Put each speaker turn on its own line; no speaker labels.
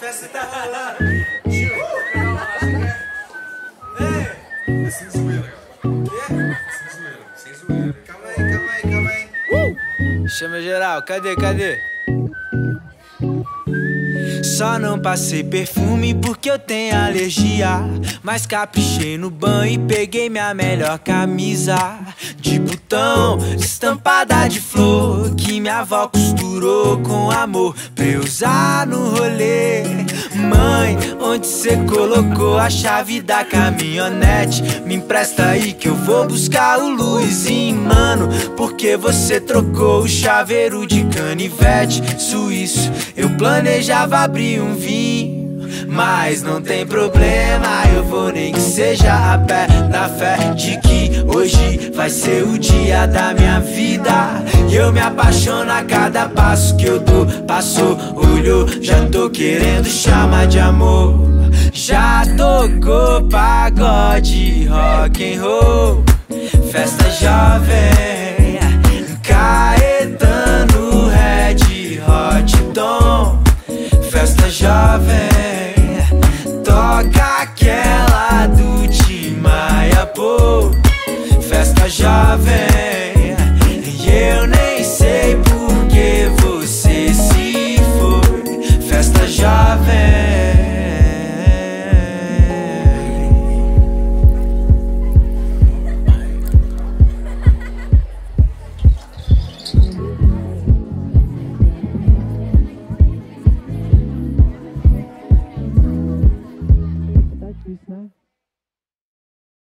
festa tá rolando. É sem zoeira, galera. Sem zoeira, sem zoeira. Calma aí, calma aí, calma aí.
Chama geral, cadê? Só não passei perfume porque eu tenho alergia, mas caprichei no banho e peguei minha melhor camisa de botão, estampada de flor, que minha avó costurou com amor pra eu usar no rolê. Mãe, onde cê colocou a chave da caminhonete? Me empresta aí que eu vou buscar o Luizinho, mano, porque você trocou o chaveiro de canivete suíço. Eu planejava abrir um vinho, mas não tem problema, eu vou nem que seja a pé, na fé de que hoje vai ser o dia da minha vida. E eu me apaixono a cada passo que eu dou. Passou, olhou, já tô querendo chamar de amor. Já tocou pagode, rock and roll, festa jovem.